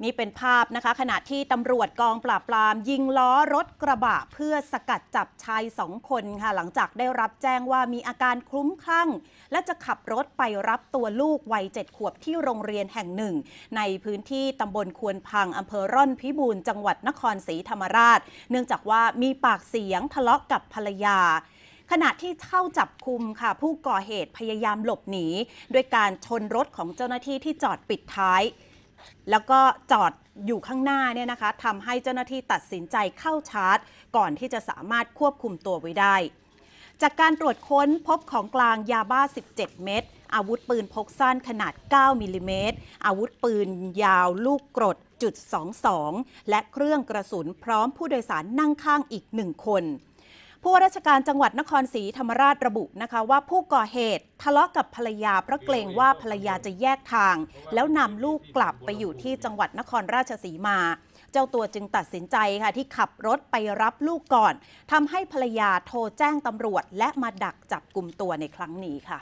นี่เป็นภาพนะคะขณะที่ตำรวจกองปราบปรามยิงล้อรถกระบะเพื่อสกัดจับชาย2 คนค่ะหลังจากได้รับแจ้งว่ามีอาการคลุ้มคลั่งและจะขับรถไปรับตัวลูกวัย7 ขวบที่โรงเรียนแห่งหนึ่งในพื้นที่ตำบลควนพังอำเภอร่อนพิบูลจังหวัดนครศรีธรรมราชเนื่องจากว่ามีปากเสียงทะเลาะกับภรรยาขณะที่เข้าจับกุมค่ะผู้ก่อเหตุพยายามหลบหนีด้วยการชนรถของเจ้าหน้าที่ที่จอดปิดท้ายแล้วก็จอดอยู่ข้างหน้าเนี่ยนะคะทำให้เจ้าหน้าที่ตัดสินใจเข้าชาร์จก่อนที่จะสามารถควบคุมตัวไว้ได้จากการตรวจค้นพบของกลางยาบ้า17 เม็ดอาวุธปืนพกสั้นขนาด9 มิลลิเมตรอาวุธปืนยาวลูกกรด.22และเครื่องกระสุนพร้อมผู้โดยสารนั่งข้างอีก1 คนผู้ว่าราชการจังหวัดนครศรีธรรมราชระบุนะคะว่าผู้ก่อเหตุทะเลาะกับภรรยาเพราะเกรงว่าภรรยาจะแยกทางแล้วนำลูกกลับไปอยู่ที่จังหวัดนครราชสีมาเจ้าตัวจึงตัดสินใจค่ะที่ขับรถไปรับลูกก่อนทำให้ภรรยาโทรแจ้งตำรวจและมาดักจับกุมตัวในครั้งนี้ค่ะ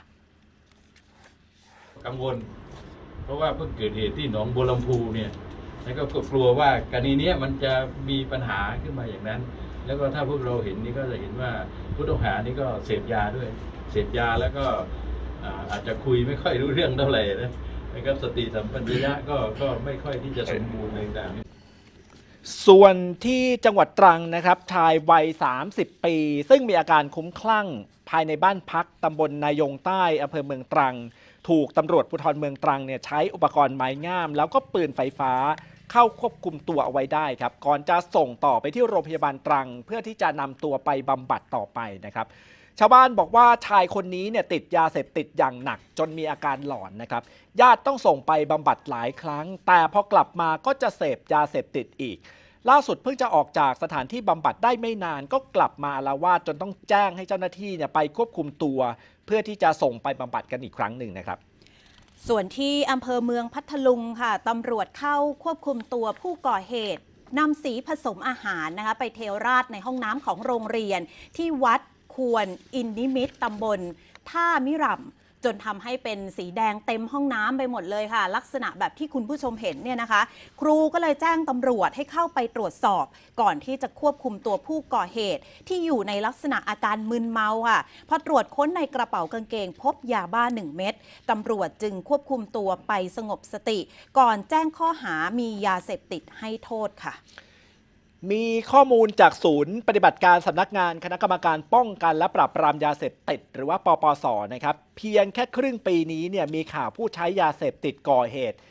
กังวลเพราะว่าเพิ่งเกิดเหตุที่หนองบัวลำพูเนี่ยแล้วก็กลัวว่ากรณีนี้มันจะมีปัญหาขึ้นมาอย่างนั้นแล้วก็ถ้าพวกเราเห็นนี่ก็จะเห็นว่าผู้ต้องหานี่ก็เสพยาด้วยเสพยาแล้วก็อาจจะคุยไม่ค่อยรู้เรื่องเท่าไหร่นะครับสติสัมปชัญญะก็ไม่ค่อยที่จะสมบูรณ์ในต่างส่วนที่จังหวัดตรังนะครับชายวัย30 ปีซึ่งมีอาการคลุ้มคลั่งภายในบ้านพักตำบลนายงใต้อำเภอเมืองตรังถูกตำรวจภูธรเมืองตรังเนี่ยใช้อุปกรณ์ไม้งามแล้วก็ปืนไฟฟ้าเข้าควบคุมตัวเอาไว้ได้ครับก่อนจะส่งต่อไปที่โรงพยาบาลตรังเพื่อที่จะนำตัวไปบำบัดต่อไปนะครับชาวบ้านบอกว่าชายคนนี้เนี่ยติดยาเสพติดอย่างหนักจนมีอาการหลอนนะครับญาติต้องส่งไปบำบัดหลายครั้งแต่พอกลับมาก็จะเสพยาเสพติดอีกล่าสุดเพิ่งจะออกจากสถานที่บำบัดได้ไม่นานก็กลับมาอาละวาดจนต้องแจ้งให้เจ้าหน้าที่เนี่ยไปควบคุมตัวเพื่อที่จะส่งไปบำบัดกันอีกครั้งหนึ่งนะครับส่วนที่อำเภอเมืองพัทลุงค่ะตำรวจเข้าควบคุมตัวผู้ก่อเหตุนำสีผสมอาหารนะคะไปเทราดในห้องน้ำของโรงเรียนที่วัดควรอินนิมิตตำบลท่ามิรำจนทำให้เป็นสีแดงเต็มห้องน้ำไปหมดเลยค่ะลักษณะแบบที่คุณผู้ชมเห็นเนี่ยนะคะครูก็เลยแจ้งตำรวจให้เข้าไปตรวจสอบก่อนที่จะควบคุมตัวผู้ก่อเหตุที่อยู่ในลักษณะอาการมึนเมาค่ะพอตรวจค้นในกระเป๋ากางเกงพบยาบ้า1 เม็ดตำรวจจึงควบคุมตัวไปสงบสติก่อนแจ้งข้อหามียาเสพติดให้โทษค่ะมีข้อมูลจากศูนย์ปฏิบัติการสำนักงานคณะกรรมการป้องกันและปราบปรามยาเสพติดหรือว่าปปส.นะครับเพียงแค่ครึ่งปีนี้เนี่ยมีข่าวผู้ใช้ยาเสพติดก่อเหตุ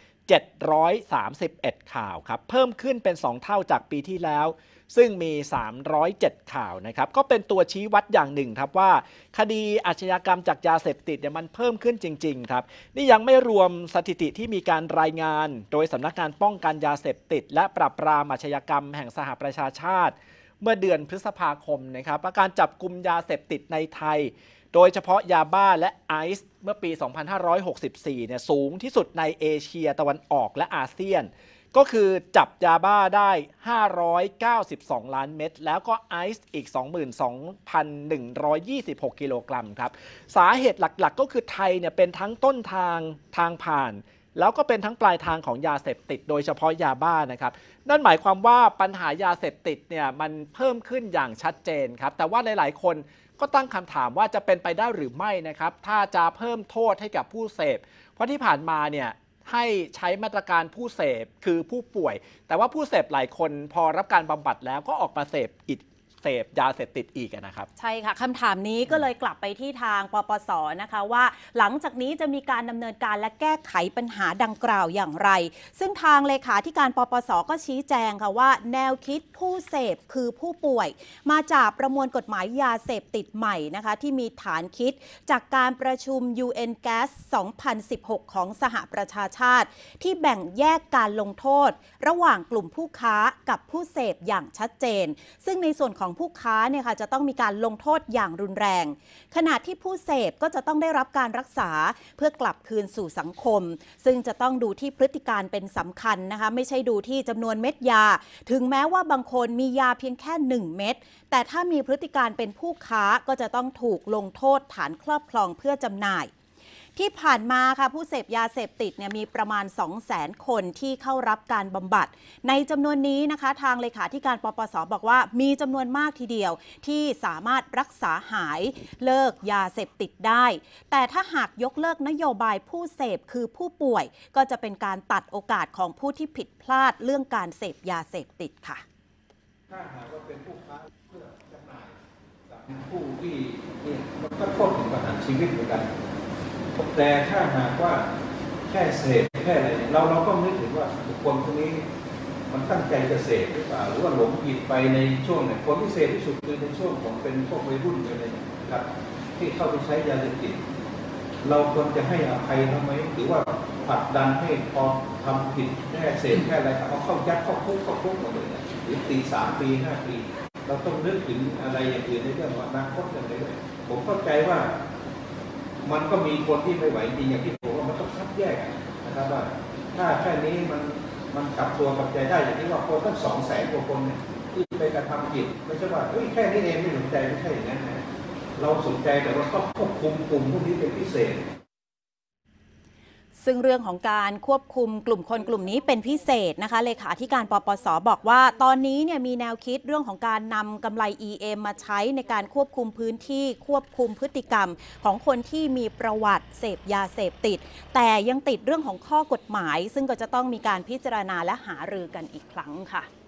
731 ข่าวครับเพิ่มขึ้นเป็น2 เท่าจากปีที่แล้วซึ่งมี307 ข่าวนะครับก็เป็นตัวชี้วัดอย่างหนึ่งครับว่าคดีอาชญากรรมจากยาเสพติดเนี่ยมันเพิ่มขึ้นจริงๆครับนี่ยังไม่รวมสถิติที่มีการรายงานโดยสำนักงานป้องกันยาเสพติดและปราบปรามอาชญากรรมแห่งสหประชาชาติเมื่อเดือนพฤษภาคมนะครับการจับกุมยาเสพติดในไทยโดยเฉพาะยาบ้าและไอซ์เมื่อปี 2564 เนี่ยสูงที่สุดในเอเชียตะวันออกและอาเซียนก็คือจับยาบ้าได้ 592 ล้านเม็ดแล้วก็ไอซ์อีก 22,126 กิโลกรัมครับสาเหตุหลักๆก็คือไทยเนี่ยเป็นทั้งต้นทางผ่านแล้วก็เป็นทั้งปลายทางของยาเสพติดโดยเฉพาะยาบ้านะครับนั่นหมายความว่าปัญหายาเสพติดเนี่ยมันเพิ่มขึ้นอย่างชัดเจนครับแต่ว่าหลายๆคนก็ตั้งคำถามว่าจะเป็นไปได้หรือไม่นะครับถ้าจะเพิ่มโทษให้กับผู้เสพเพราะที่ผ่านมาเนี่ยให้ใช้มาตรการผู้เสพคือผู้ป่วยแต่ว่าผู้เสพหลายคนพอรับการบำบัดแล้วก็ออกมาเสพยาเสพติดอีกนะครับใช่ค่ะคำถามนี้ก็เลยกลับไปที่ทางปปส.นะคะว่าหลังจากนี้จะมีการดำเนินการและแก้ไขปัญหาดังกล่าวอย่างไรซึ่งทางเลขาธิการปปส.ก็ชี้แจงค่ะว่าแนวคิดผู้เสพคือผู้ป่วยมาจากประมวลกฎหมายยาเสพติดใหม่นะคะที่มีฐานคิดจากการประชุม UN Gas 2016 ของสหประชาชาติที่แบ่งแยกการลงโทษระหว่างกลุ่มผู้ค้ากับผู้เสพอย่างชัดเจนซึ่งในส่วนของผู้ค้าเนี่ยค่ะจะต้องมีการลงโทษอย่างรุนแรงขณะที่ผู้เสพก็จะต้องได้รับการรักษาเพื่อกลับคืนสู่สังคมซึ่งจะต้องดูที่พฤติการเป็นสำคัญนะคะไม่ใช่ดูที่จำนวนเม็ดยาถึงแม้ว่าบางคนมียาเพียงแค่1 เม็ดแต่ถ้ามีพฤติการเป็นผู้ค้าก็จะต้องถูกลงโทษฐานครอบครองเพื่อจำหน่ายที่ผ่านมาค่ะผู้เสพยาเสพติดเนี่ยมีประมาณ 200,000 คนที่เข้ารับการบำบัดในจำนวนนี้นะคะทางเลขาธิการปปส.บอกว่ามีจำนวนมากทีเดียวที่สามารถรักษาหายเลิกยาเสพติดได้แต่ถ้าหากยกเลิกนโยบายผู้เสพคือผู้ป่วยก็จะเป็นการตัดโอกาสของผู้ที่ผิดพลาดเรื่องการเสพยาเสพติดค่ะถ้าหากว่าเป็นผู้ค้าเพื่อจำหน่ายกับผู้ที่นี่มันก็โทษถึงประหารชีวิตเหมือนกันแต่ถ้าหากว่าแค่เสพแค่อะไรเราต้องนึกถึงว่าบุคคลคนนี้มันตั้งใจจะเสพหรือเปล่าหรือว่าหลงผิดไปในช่วงไหนคนที่เสพที่สุดคือในช่วงของเป็นพวกวัยรุ่นอะไรนะครับที่เข้าไปใช้ยาเสพติดเราควรจะให้อภัยเขาไหมหรือว่าผลักดันให้พอทำผิดแค่เสพแค่อะไรเขาเข้ายัดเข้าคุกหมดเลยหรือตี3 ปี 5 ปีเราต้องนึกถึงอะไรอย่างอื่นในเรื่องของอนาคตกันเลยผมเข้าใจว่ามันก็มีคนที่ไม่ไหวจริงอย่างที่ผมว่ามันต้องคัดแยกนะครับว่าถ้าแค่นี้มันกลับตัวกลับใจได้อย่างที่ว่าคนตั้ง200,000 กว่าคนที่ไปกระทำผิดไม่ใช่ว่าแค่นี้เองไม่สนใจไม่ใช่อย่างนั้นนะเราสนใจแต่ว่าต้องควบคุมกลุ่มพวกนี้เป็นพิเศษซึ่งเรื่องของการควบคุมกลุ่มคนกลุ่มนี้เป็นพิเศษนะคะเลขาธิการปปส.บอกว่าตอนนี้เนี่ยมีแนวคิดเรื่องของการนำกำไร EM มาใช้ในการควบคุมพื้นที่ควบคุมพฤติกรรมของคนที่มีประวัติเสพยาเสพติดแต่ยังติดเรื่องของข้อกฎหมายซึ่งก็จะต้องมีการพิจารณาและหารือกันอีกครั้งค่ะ